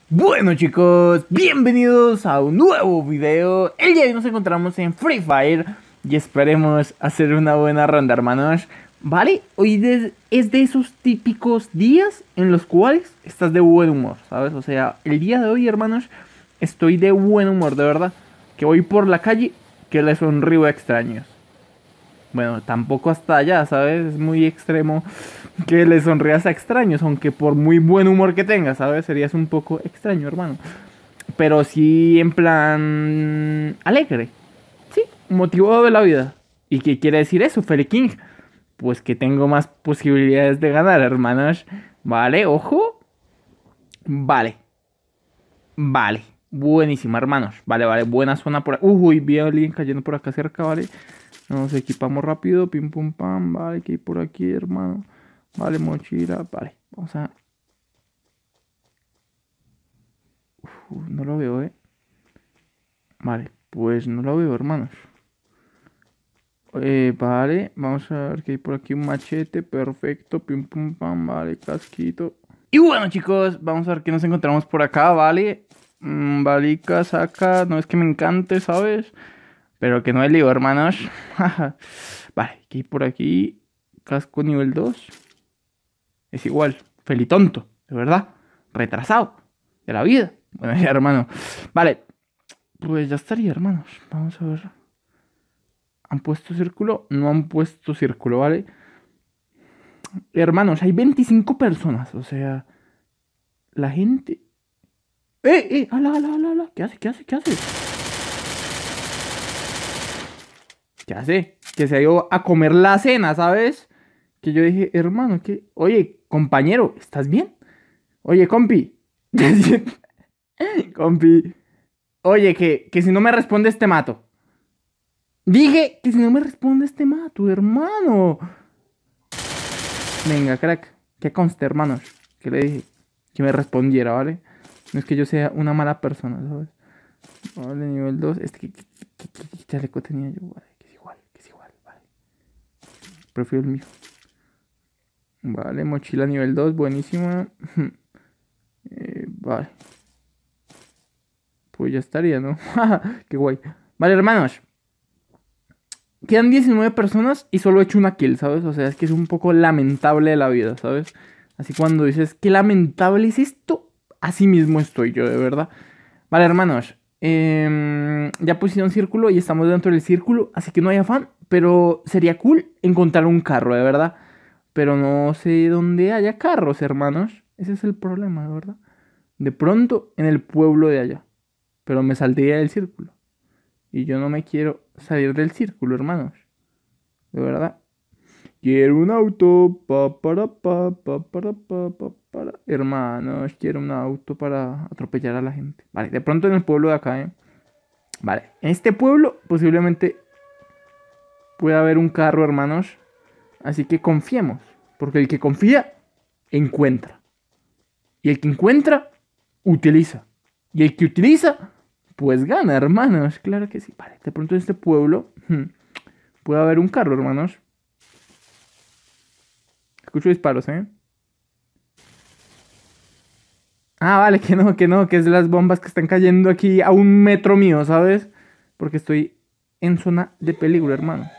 Bueno chicos, bienvenidos a un nuevo video. El día de hoy nos encontramos en Free Fire y esperemos hacer una buena ronda, hermanos. Vale, hoy es de esos típicos días en los cuales estás de buen humor, ¿sabes? O sea, el día de hoy, hermanos, estoy de buen humor, de verdad. Que voy por la calle, que le sonrío a extraños. Bueno, tampoco hasta allá, ¿sabes? Es muy extremo que le sonrías a extraños, aunque por muy buen humor que tengas, ¿sabes? Serías un poco extraño, hermano. Pero sí en plan alegre, sí, motivado de la vida. ¿Y qué quiere decir eso, Feli King? Pues que tengo más posibilidades de ganar, hermanos. Vale, ojo. Vale, vale. Buenísimo, hermanos. Vale, vale, buena zona por aquí. Uy, vi a alguien cayendo por acá cerca, vale. Nos equipamos rápido, pim pum pam, vale, que hay por aquí, hermano. Vale, mochila, vale. Vamos a... no lo veo, Vale, pues no lo veo, hermanos. Vale, vamos a ver que hay por aquí un machete, perfecto, pim pum pam, vale, casquito. Y bueno, chicos, vamos a ver qué nos encontramos por acá, ¿vale? Balica, saca, no es que me encante, ¿sabes? Pero que no hay lío, hermanos. Vale, ¿qué hay por aquí? Casco nivel 2. Es igual, felitonto, de verdad. Retrasado de la vida. Bueno, ya, hermano. Vale, pues ya estaría, hermanos. Vamos a ver. ¿Han puesto círculo? No han puesto círculo, ¿vale? Hermanos, hay 25 personas. O sea, la gente... ¡Hala, hala, hala, hala! ¿Qué hace? ¿Qué hace? ¿Qué hace? ¿Qué hace? Que se ha ido a comer la cena, ¿sabes? Que yo dije, hermano, que... Oye, compañero, ¿estás bien? Oye, compi. Compi. Oye, que si no me respondes te mato. Dije que si no me respondes te mato, hermano. Venga, crack. Que conste, hermanos. Que le dije que me respondiera, ¿vale? No es que yo sea una mala persona, ¿sabes? Vale, nivel 2. ¿Qué chaleco tenía yo? Vale, que es igual, vale. Prefiero el mío. Vale, mochila nivel 2, buenísima. Vale. Pues ya estaría, ¿no? Qué guay. Vale, hermanos. Quedan 19 personas y solo he hecho una kill, ¿sabes? O sea, es que es un poco lamentable la vida, ¿sabes? Así cuando dices, qué lamentable es esto, así mismo estoy yo, de verdad. Vale, hermanos. Ya pusieron círculo y estamos dentro del círculo, así que no hay afán. Pero sería cool encontrar un carro, de verdad. Pero no sé dónde haya carros, hermanos. Ese es el problema, de verdad. De pronto, en el pueblo de allá. Pero me saldría del círculo. Y yo no me quiero salir del círculo, hermanos. De verdad. Quiero un auto. Para. Hermanos, quiero un auto para atropellar a la gente. Vale, de pronto en el pueblo de acá, Vale, en este pueblo posiblemente puede haber un carro, hermanos. Así que confiemos. Porque el que confía, encuentra. Y el que encuentra, utiliza. Y el que utiliza, pues gana, hermanos. Claro que sí. Vale, de pronto en este pueblo puede haber un carro, hermanos. Escucho disparos, Ah, vale, que es de las bombas que están cayendo aquí a 1 metro mío, ¿sabes? Porque estoy en zona de peligro, hermano.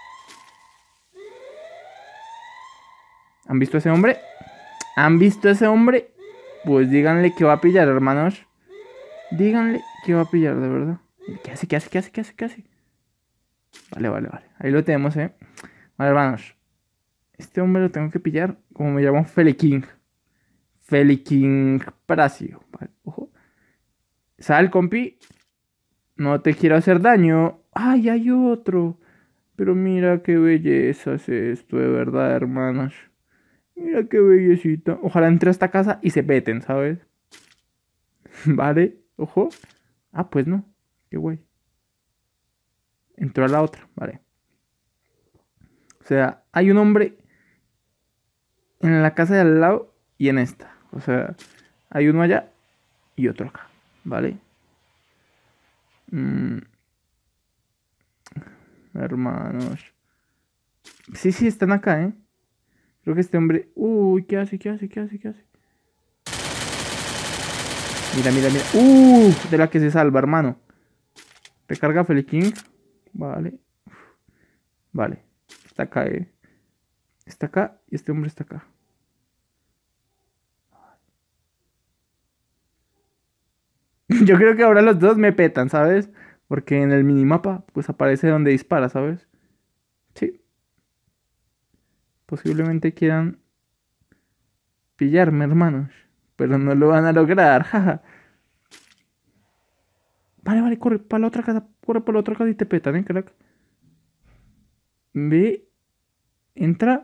¿Han visto a ese hombre? ¿Han visto a ese hombre? Pues díganle que va a pillar, hermanos. Díganle que va a pillar, de verdad. ¿Qué hace? ¿Qué hace? ¿Qué hace? ¿Qué hace? ¿Qué hace? Vale, vale, vale. Ahí lo tenemos, Vale, hermanos. Este hombre lo tengo que pillar. Como me llamo Feli King. Feli King Pracio. Vale, ojo. Sal, compi. No te quiero hacer daño. ¡Ay, hay otro! Pero mira qué belleza es esto, de verdad, hermanos. Mira qué bellecita. Ojalá entre a esta casa y se peten, ¿sabes? Vale, ojo. Ah, pues no. Qué guay. Entró a la otra, vale. O sea, hay un hombre en la casa de al lado y en esta. O sea, hay uno allá y otro acá, ¿vale? Hermanos. Sí, sí, están acá, Creo que este hombre... Uy, ¿qué hace? ¿Qué hace? ¿Qué hace? ¿Qué hace? Mira, mira, mira. De la que se salva, hermano. Recarga Feli King. Vale. Vale. Está acá, Está acá y este hombre está acá. Yo creo que ahora los dos me petan, ¿sabes? Porque en el minimapa, pues aparece donde dispara, ¿sabes? Sí. Posiblemente quieran pillarme, hermanos. Pero no lo van a lograr, jaja. Vale, vale, corre para la otra casa. Corre para la otra casa y te petan, crack. Ve, entra.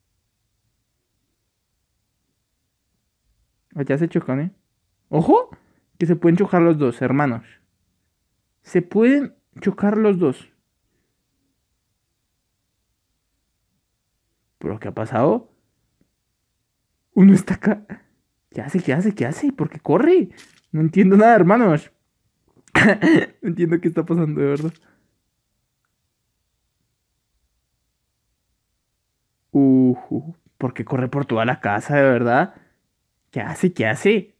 Allá se chocan, ¡Ojo! Que se pueden chocar los dos, hermanos. Se pueden chocar los dos. ¿Pero qué ha pasado? Uno está acá. ¿Qué hace? ¿Qué hace? ¿Qué hace? ¿Por qué corre? No entiendo nada, hermanos. No entiendo qué está pasando, de verdad. ¿Por qué corre por toda la casa, de verdad? ¿Qué hace? ¿Qué hace?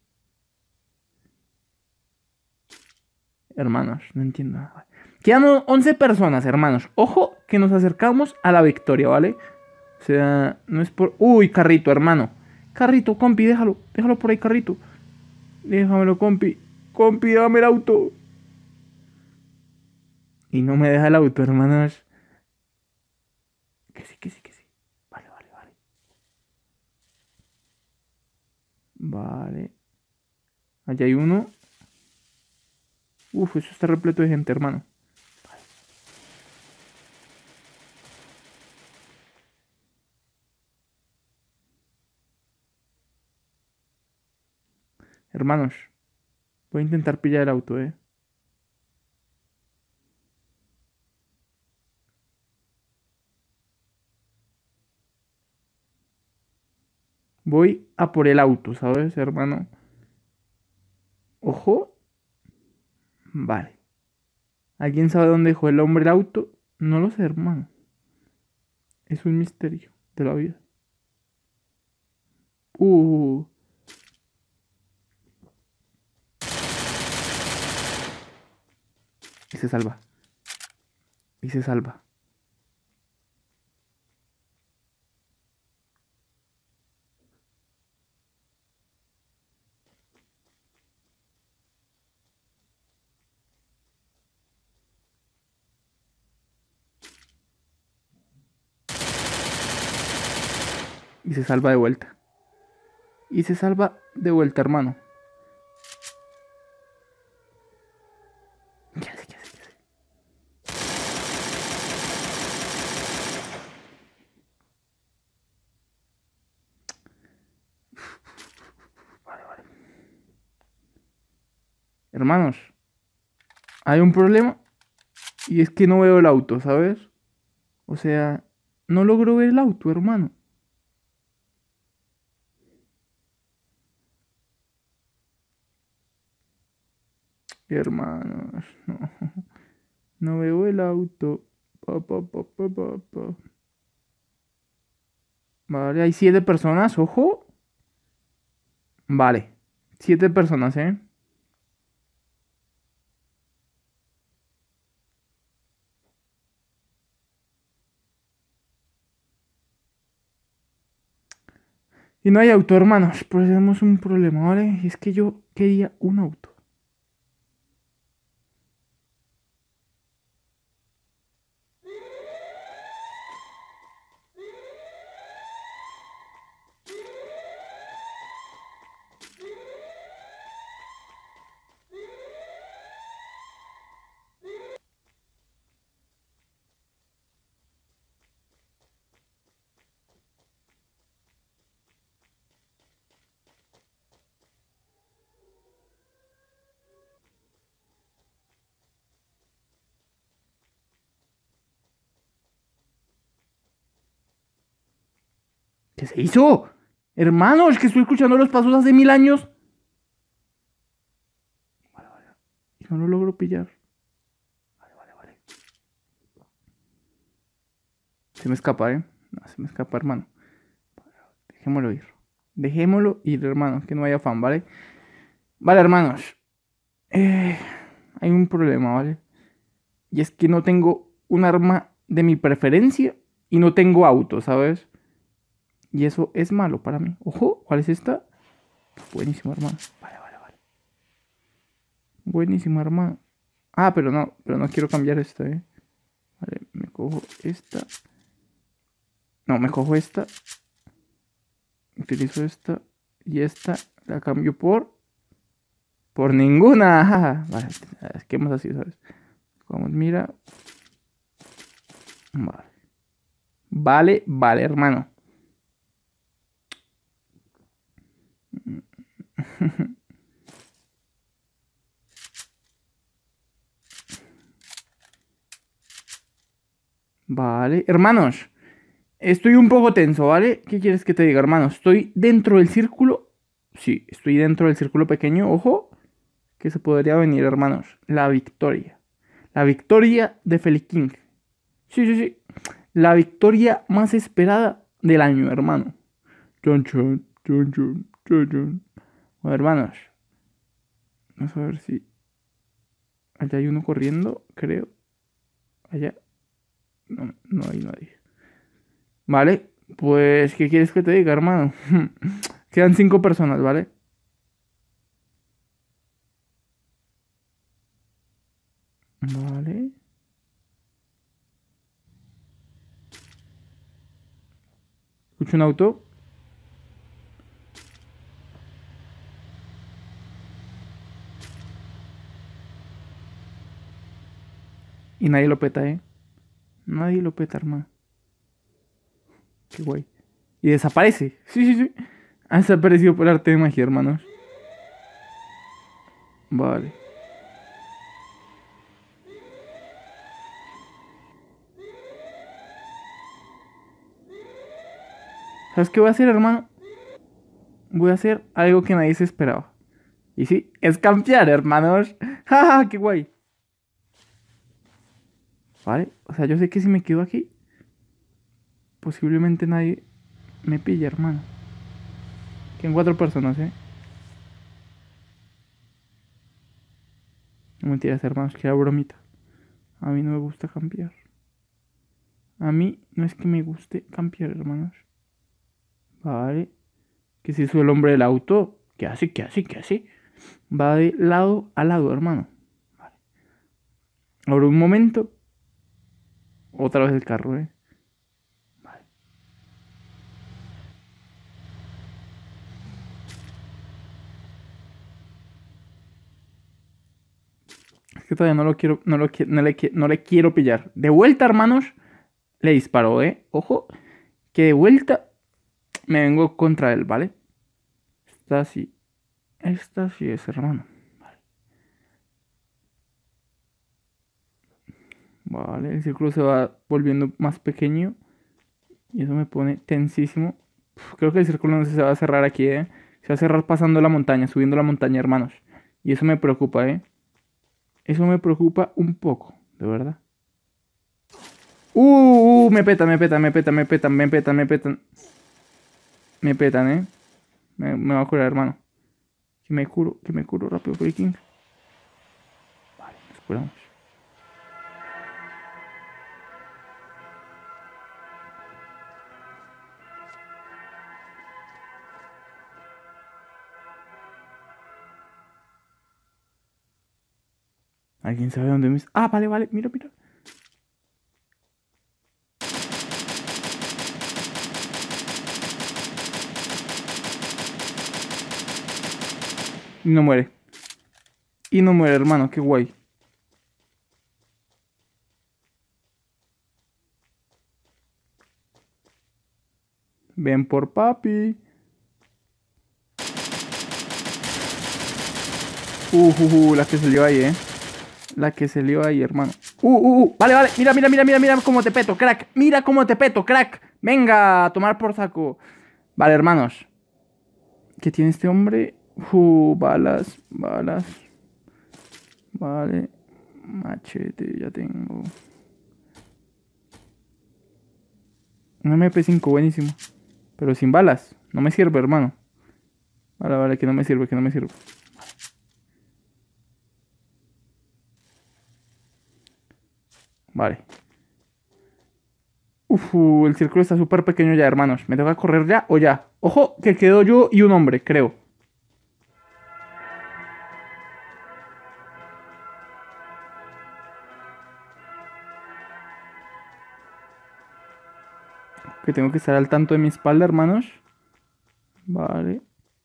Hermanos, no entiendo nada. Quedan 11 personas, hermanos. Ojo que nos acercamos a la victoria, ¿vale? O sea, no es por... Uy, carrito, hermano. Carrito, compi, déjalo. Déjalo por ahí, carrito. Déjamelo, compi. Compi, dame el auto. Y no me deja el auto, hermanos. Que sí, que sí, que sí. Vale, vale, vale. Vale. Allá hay uno. Uf, eso está repleto de gente, hermano. Hermanos, voy a intentar pillar el auto, Voy a por el auto, ¿sabes, hermano? Ojo. Vale. ¿Alguien sabe dónde dejó el hombre el auto? No lo sé, hermano. Es un misterio de la vida. Uh. Y se salva. Y se salva. Y se salva de vuelta. Y se salva de vuelta, hermano. ¿Qué hace? ¿Qué hace? ¿Qué hace? Vale, vale. Hermanos, hay un problema. Y es que no veo el auto, ¿sabes? O sea, no logro ver el auto, hermano. Hermanos, no. No veo el auto. Pa. Vale, hay 7 personas, ojo. Vale, 7 personas, ¿eh? Y no hay auto, hermanos. Pues tenemos un problema, ¿vale? Y es que yo quería un auto. ¿Qué se hizo? Hermanos, que estoy escuchando los pasos hace 1000 años. Vale, vale. Y no lo logro pillar. Vale, vale, vale. Se me escapa, ¿eh? No, se me escapa, hermano. Dejémoslo ir. Dejémoslo ir, hermano. Que no haya afán, ¿vale? Vale, hermanos. eh, Hay un problema, ¿vale? Y es que no tengo un arma de mi preferencia y no tengo auto, ¿sabes? Y eso es malo para mí. Ojo, ¿cuál es esta? Buenísimo, hermano. Vale, vale, vale. Buenísimo, hermano. Ah, pero no quiero cambiar esta, ¿eh? Vale, me cojo esta. No, me cojo esta. Utilizo esta. Y esta la cambio por ninguna. Vale, es que más así, ¿sabes? Vamos, mira. Vale. Vale, vale, hermano. Vale, hermanos. Estoy un poco tenso, ¿vale? ¿Qué quieres que te diga, hermano? ¿Estoy dentro del círculo? Sí, estoy dentro del círculo pequeño. Ojo, que se podría venir, hermanos. La victoria. La victoria de Feliking. Sí, sí, sí. La victoria más esperada del año, hermano. Chon, chon, chon, chon, chon, chon. Bueno, hermanos. Vamos a ver si... Allá hay uno corriendo, creo. Allá. No, no hay nadie. Vale, pues, ¿qué quieres que te diga, hermano? Quedan 5 personas, ¿vale? Vale. Escucho un auto. Y nadie lo peta, ¿eh? Nadie lo peta, hermano. Qué guay. Y desaparece. Sí, sí, sí. Ha desaparecido por arte de magia, hermanos. Vale. ¿Sabes qué voy a hacer, hermano? Voy a hacer algo que nadie se esperaba. Y sí, es campear, hermanos. ¡Ja, qué guay! Vale. O sea, yo sé que si me quedo aquí, posiblemente nadie me pille, hermano. Quedan 4 personas, ¿eh? No mentiras, hermanos, que era bromita. A mí no me gusta campear. A mí no es que me guste campear, hermanos. Vale. ¿Qué se hizo el hombre del auto? ¿Qué hace? ¿Qué hace? ¿Qué hace? Va de lado a lado, hermano. Vale. Ahora un momento. Otra vez el carro, ¿eh? Vale. Es que todavía no lo quiero, no le quiero pillar. De vuelta, hermanos, le disparó, ¿eh? Ojo, que de vuelta me vengo contra él, ¿vale? Esta sí. Esta sí es, hermano. Vale, el círculo se va volviendo más pequeño. Y eso me pone tensísimo. Creo que el círculo no se va a cerrar aquí, ¿eh? Se va a cerrar pasando la montaña, subiendo la montaña, hermanos. Y eso me preocupa, ¿eh? Eso me preocupa un poco, de verdad. Me petan, me petan, me petan, me petan, me petan, me petan. Me petan, ¿eh? Me va a curar, hermano. Que me curo rápido, freaking. Vale, nos curamos. ¿Alguien sabe dónde me... Ah, vale, vale, mira, mira. Y no muere. Y no muere, hermano, qué guay. Ven por papi. La que salió ahí, La que salió ahí, hermano. Vale, vale. Mira, mira, mira, mira, mira cómo te peto, crack. Mira cómo te peto, crack. Venga, a tomar por saco. Vale, hermanos. ¿Qué tiene este hombre? Balas, balas. Vale. Machete, ya tengo. Un MP5, buenísimo. Pero sin balas. No me sirve, hermano. Vale, vale, que no me sirve, que no me sirve. Vale. El círculo está súper pequeño ya, hermanos. ¿Me toca correr ya o ya? Ojo, que quedo yo y un hombre, creo. Que tengo que estar al tanto de mi espalda, hermanos. Vale.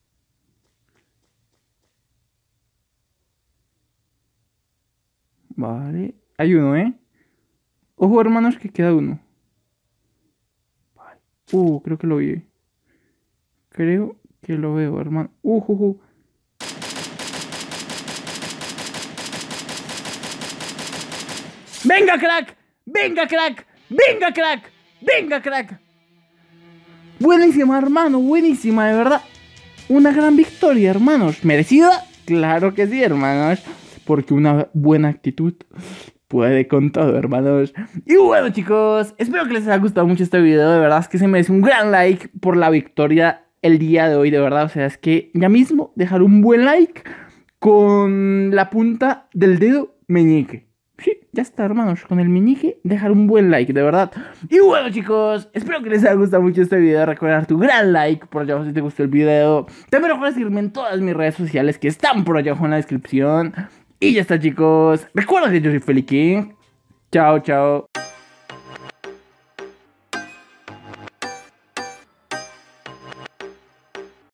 Vale. Hay uno, ¿eh? Ojo, hermanos, que queda uno. Vale. Creo que lo vi. Creo que lo veo, hermano. ¡Venga, crack! ¡Venga, crack! ¡Venga, crack! ¡Venga, crack! Buenísima, hermano, buenísima, de verdad. Una gran victoria, hermanos. ¿Merecida? Claro que sí, hermanos. Porque una buena actitud puede con todo, hermanos. Y bueno, chicos, espero que les haya gustado mucho este video. De verdad es que se merece un gran like por la victoria el día de hoy, de verdad. O sea, es que ya mismo dejar un buen like con la punta del dedo meñique. Sí, ya está, hermanos, con el meñique dejar un buen like, de verdad. Y bueno, chicos, espero que les haya gustado mucho este video. Recuerda tu gran like por allá abajo si te gustó el video. También recuerda seguirme en todas mis redes sociales que están por allá abajo en la descripción. Y ya está, chicos. Recuerda que yo soy Feli King. Chao, chao.